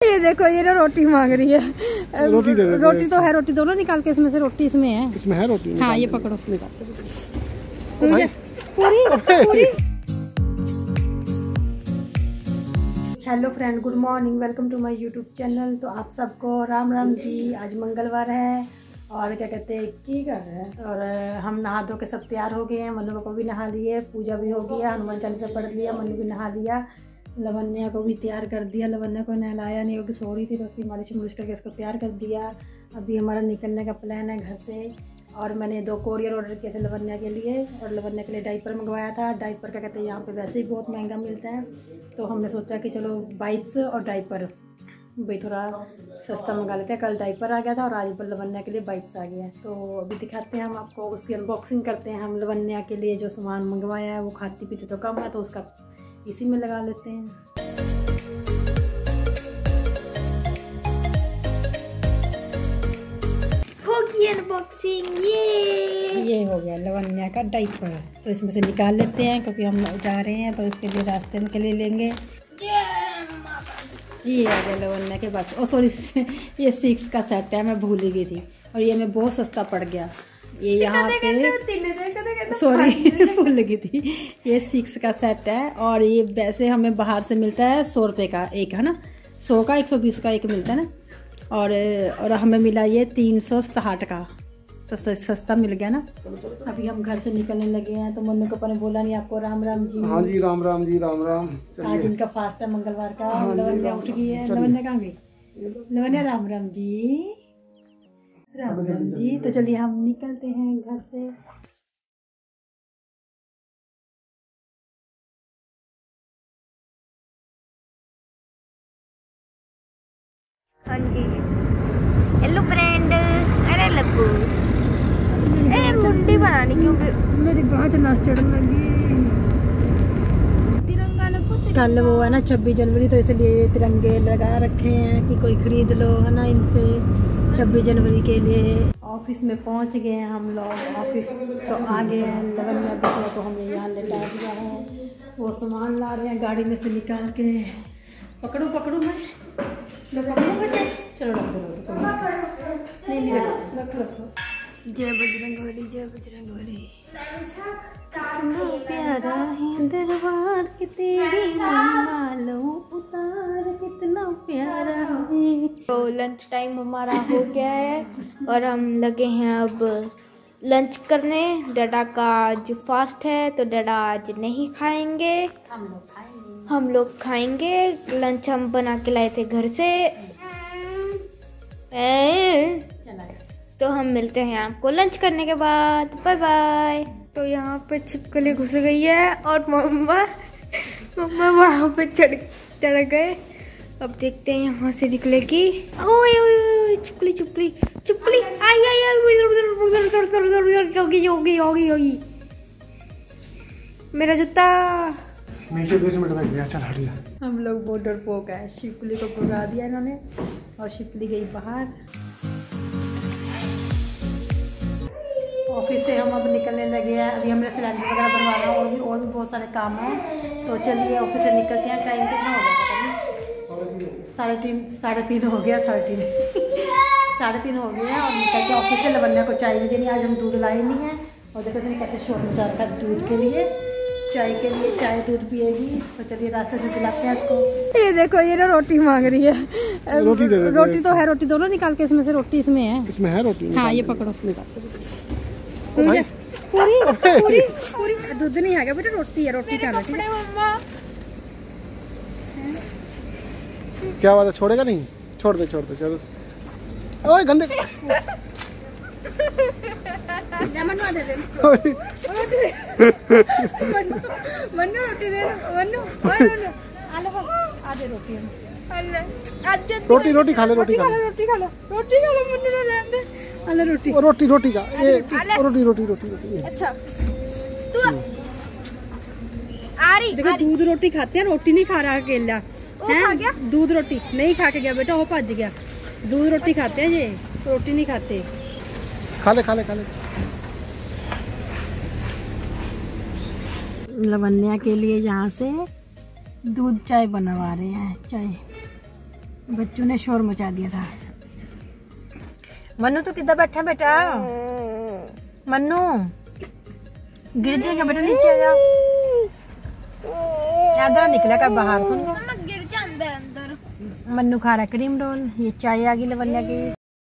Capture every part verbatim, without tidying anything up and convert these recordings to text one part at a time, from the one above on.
ये देखो ये ना रोटी मांग रही है। रोटी दे दे। रोटी तो है, रोटी दो ना निकाल के, इसमें से रोटी इसमें है। इसमें है रोटी? हाँ ये पकड़ो। पूरी पूरी। Hello friend, good morning, welcome to my YouTube channel. तो आप सबको राम राम जी। आज मंगलवार है और क्या कहते हैं की कर रहे हैं, और हम नहा धो के सब तैयार हो गए हैं। मनु को भी नहा लिए, पूजा भी हो गया, हनुमान चालीसा पढ़ लिया, मनु भी नहा लिया, लवन्या को भी तैयार कर दिया। लवन्या को नहलाया नहीं क्योंकि सो रही थी, तो उसकी मालिश मुलिश करके इसको तैयार कर दिया। अभी हमारा निकलने का प्लान है घर से। और मैंने दो कोरियर ऑर्डर किए थे लवन्या के लिए, और लवन्या के लिए डाइपर मंगवाया था। डाइपर क्या कहते हैं यहाँ पे वैसे ही बहुत महंगा मिलता है, तो हमने सोचा कि चलो वाइप्स और डाइपर भाई थोड़ा सस्ता मंगा लेते हैं। कल डाइपर आ गया था और आज लवन्या के लिए वाइप्स आ गया है। तो अभी दिखाते हैं हम आपको, उसकी अनबॉक्सिंग करते हैं हम। लवन्या के लिए जो सामान मंगवाया है वो खाती पीती तो कम है, तो उसका इसी में लगा लेते हैं। होगी अनबॉक्सिंग। ये ये हो गया लवन्या का डाइपर, तो इसमें से निकाल लेते हैं क्योंकि हम जा रहे हैं, तो इसके लिए रास्ते में के लिए लेंगे। ये आ गया लवन्या के पास। ओ सॉरी, ये सिक्स का सेट है, मैं भूल ही गई थी, और ये मैं बहुत सस्ता पड़ गया। ये यहाँ पे सॉरी भूल गई थी। ये सिक्स का सेट है, और ये वैसे हमें बाहर से मिलता है सौ रुपये का एक, है ना, सौ का एक सौ बीस का एक मिलता है ना, और और हमें मिला ये तीन सौ सताहठ का, तो सस्ता मिल गया ना। अभी हम घर से निकलने लगे हैं, तो मनु को अपन बोला नहीं आपको राम राम जी। हाँ जी, राम राम जी, राम राम। आज इनका फास्ट है मंगलवार का। लवन्या उठ गई है। लवन्या कहाँ गई? लवन्या राम राम जी, राम राम जी। तो चलिए हम निकलते हैं घर से। हाँ जी, हेलो फ्रेंड। अरे लग्गू, ए मुंडी बनानी क्यों? मेरी बहुत नाच चढ़ने लगी। तिरंगा लगो। कल वो है ना छब्बीस जनवरी, तो इसलिए तिरंगे लगा रखे हैं कि कोई खरीद लो, है ना, इनसे छब्बीस जनवरी के लिए। ऑफिस में पहुंच गए हैं हम लोग। ऑफिस तो आ गए हैं। लवन्या बेटिया को हमने यहाँ लेटा दिया है, वो सामान ला रहे हैं गाड़ी में से निकाल के। पकड़ू पकड़ू मैं लो, पकड़ू बेटे, चलो रख दो, तो नहीं नहीं रखो रखो। जय बजरंगबली, जय बजरंगबली। कितना प्यारा है दरबार के तेरी मालो उतार, कितना प्यारा है। तो लंच टाइम हमारा हो गया है और हम लगे हैं अब लंच करने। डैडा का आज फास्ट है, तो डैडा आज नहीं खाएंगे, हम लोग खाएंगे। हम लोग खाएंगे। लंच हम बना के लाए थे घर से। चला तो हम मिलते हैं आपको लंच करने के बाद। Bye bye. तो यहाँ पे छिपकली घुस गई है और मम्मा मम्मा वहाँ पे चढ़ चढ़ गए। अब देखते हैं यहाँ से निकलेगी। ओए ओए ओए, छिपकली छिपकली छिपकली आई आई आई, होगी होगी होगी होगी। मेरा जूता नीचे बीस मिनट में गया। चल हट जा। हम लोग बहुत डरपोक है। शिपकली को भगा दिया इन्होंने, और शिपकली गई बाहर। ऑफिस से हम अब निकलने लगे हैं। अभी हमने सिलेंडर वगैरह बनवाना है, और भी और भी बहुत सारे काम हैं। तो चलिए ऑफिस से निकलते हैं। टाइम कितना हो गया पता नहीं, साढ़े तीन साढ़े तीन हो गया साढ़े तीन साढ़े तीन हो गया है। और निकलते ऑफिस से। लवन्या को चाय भी देनी, आज हम दूध लाए नहीं है। और देखो इसने कैसे शोर मचा रखा है दूध के लिए, चाय के लिए। चाय दूध पिएगी, तो चलिए रास्ते से दिलाते हैं इसको। ये देखो ये ना रोटी मांग रही है। रोटी दे दे। रोटी तो है, रोटी दोनों निकाल के, इसमें से रोटी इसमें है। इसमें है रोटी? हाँ ये पकड़ो। पूरी पूरी पूरी दूध नहीं आ गया बेटा, रोटी है, रोटी खा लेते हैं। क्या बात है, छोड़ेगा नहीं? छोड़ दे छोड़ दे, चलो। ओए गंदे मन्नू दे दे, मन्नू रोटी दे, मन्नू आधे रोटी रोटी रोटी खा ले, रोटी खा ले, रोटी खा लो, रोटी खा लो मन्नू ने दे दे। अरे रोटी रोटी रोटी का ये रोटी रोटी रोटी रोटी। अच्छा तू आ रही देखो, दूध रोटी खाते हैं, रोटी नहीं खा रहा अकेला है। दूध रोटी नहीं खा के गया बेटा, वो भज गया। दूध रोटी खाते हैं ये, रोटी नहीं खाते। खा ले खा ले खा ले। लवन्या के लिए यहाँ से दूध चाय बनवा रहे हैं। चाय बच्चों ने शोर मचा दिया था। मन्नू तो किधर बैठा बेटा? मन्नू गिर जाएगा बेटा, नीचे आ जा। इधर निकला कर बाहर, सुन गिर जाता है अंदर। मन्नू खा रहा है क्रीम रोल। ये चाय आ गई लवन्या की।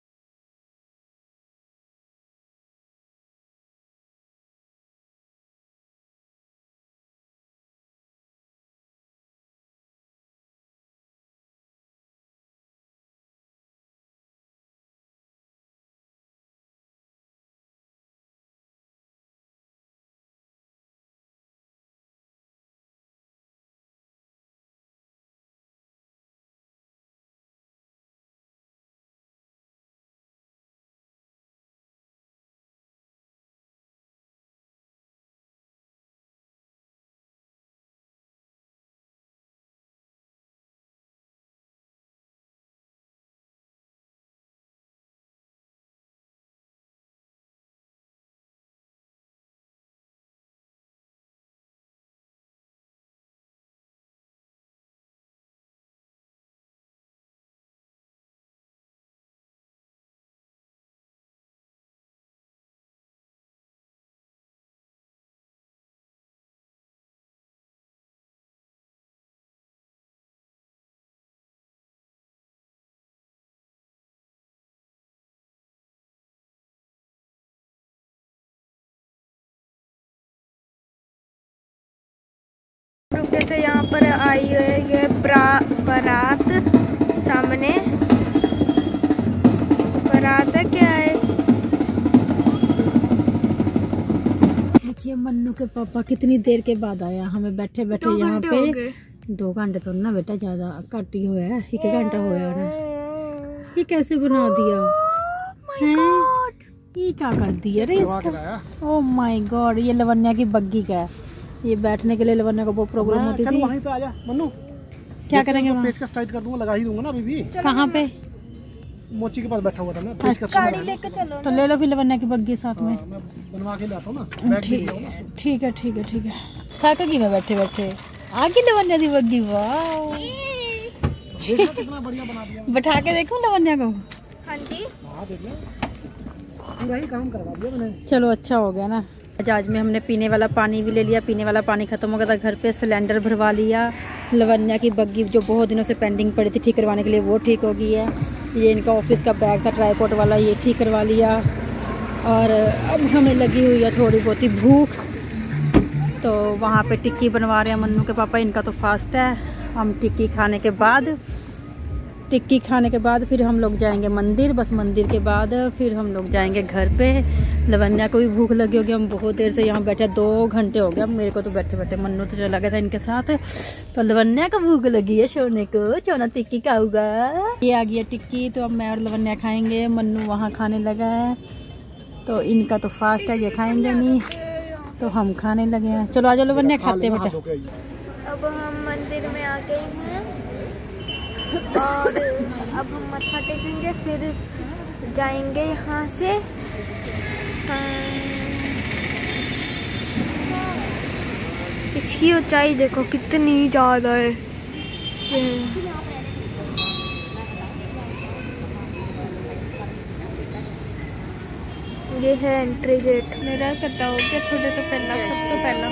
रुके थे यहाँ पर आई है ये बारात, सामने बारात है क्या है। देखिए मन्नू के पापा कितनी देर के बाद आया, हमें बैठे बैठे यहाँ पे। दो घंटे तो ना बेटा, ज्यादा घट ही होया, एक घंटा होया ना। ये कैसे बना दिया है? ये क्या कर दिया रे इसको? ओह माय गॉड, ये लवन्या की बग्गी का है। ये बैठने के लिए लवन्या को बहुत प्रॉब्लम होती थी। वहीं पे आ जा मन्नू, क्या करेंगे? पेचकस टाइट कर दूंगा, लगा ही दूंगा ना अभी भी। कहाँ पे? मोची के पास बैठा हुआ था ना, पेचकस गाड़ी लेके चलो। तो ले लो फिर लवन्या की बग्गी साथ में। मैं बनवा के लाता हूं ना। ठीक है ठीक है ठीक है ठीक है। थक गई मैं बैठे बैठे। आगे लवन्या की बग्गी, वाह देखो कितना बढ़िया बना दिया। बैठा के देखो लवन्या को। हाँ जी, हां देख लो, पूरा ही काम करवा दिया मैंने। चलो अच्छा हो गया ना। जहाज में हमने पीने वाला पानी भी ले लिया। पीने वाला पानी खत्म हो गया था घर पे, सिलेंडर भरवा लिया। लवन्या की बग्गी जो बहुत दिनों से पेंडिंग पड़ी थी ठीक करवाने के लिए, वो ठीक हो गई है। ये इनका ऑफिस का बैग था ट्राईपोर्ट वाला, ये ठीक करवा लिया। और अब हमें लगी हुई है थोड़ी बहुत ही भूख, तो वहाँ पे टिक्की बनवा रहे हैं मन्नू के पापा। इनका तो फास्ट है। हम टिक्की खाने के बाद टिक्की खाने के बाद फिर हम लोग जाएंगे मंदिर। बस मंदिर के बाद फिर हम लोग जाएंगे घर पे। लवन्या को भी भूख लगी होगी। हम बहुत देर से यहाँ बैठे, दो घंटे हो गया मेरे को तो बैठे बैठे। मन्नू तो चला गया था इनके साथ, तो लवन्या को भूख लगी है सोने को। सोना टिक्की खाऊगा। ये आ गया टिक्की, तो अब मैं और लवन्या खाएंगे। मन्नू वहाँ खाने लगा है, तो इनका तो फास्ट है, ये खाएंगे नहीं, तो हम खाने लगे हैं। चलो आ जाओ लवन्या, खाते हैं बेटा। अब हम मंदिर में आ गए हैं और अब हम मत्था टेकेंगे, फिर जाएंगे यहाँ से। इसकी ऊंचाई देखो कितनी ज़्यादा है। ये है एंट्री गेट। मेरा कता हो गया थोड़े तो पहला, सब तो पहला।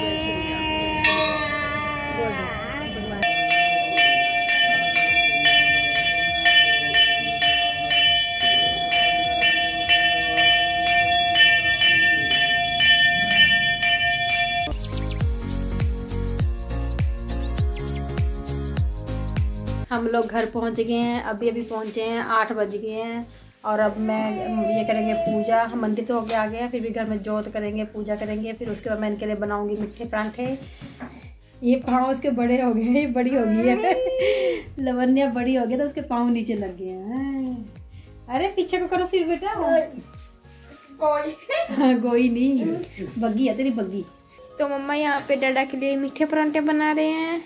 हम लोग घर पहुंच गए हैं, अभी अभी पहुंचे हैं, आठ बज गए हैं। और अब मैं ये करेंगे पूजा। हम मंदिर तो हो गया आ गया, फिर भी घर में जोत करेंगे, पूजा करेंगे। फिर उसके बाद मैं इनके लिए बनाऊंगी मीठे परांठे। ये पाँव उसके बड़े हो गए हैं, ये बड़ी हो गई है। लवन्या बड़ी हो गई तो उसके पाँव नीचे लग गए हैं। अरे पीछे को करो सिर बेटा। गोई गोई नहीं, बग्गी है तेरी बग्गी। तो मम्मा यहाँ पे डाडा के लिए मीठे परांठे बना रहे हैं।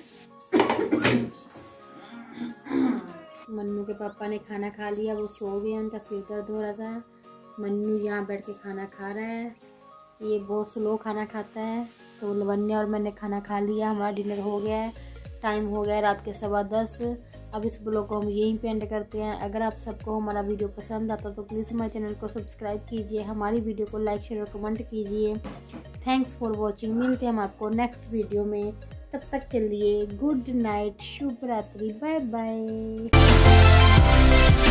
मन्नू के पापा ने खाना खा लिया, वो सो गए, उनका सिर दर्द हो रहा था। मन्नू यहाँ बैठ के खाना खा रहा है। ये बहुत स्लो खाना खाता है। तो लवन्या और मैंने खाना खा लिया, हमारा डिनर हो गया है। टाइम हो गया रात के सवा दस। अब इस ब्लॉग को हम यहीं पे एंड करते हैं। अगर आप सबको हमारा वीडियो पसंद आता तो प्लीज़ हमारे चैनल को सब्सक्राइब कीजिए, हमारी वीडियो को लाइक शेयर और कमेंट कीजिए। Thanks for watching. मिलते हैं हम आपको नेक्स्ट वीडियो में, तब तक के लिए गुड नाइट, शुभ रात्रि, बाय बाय।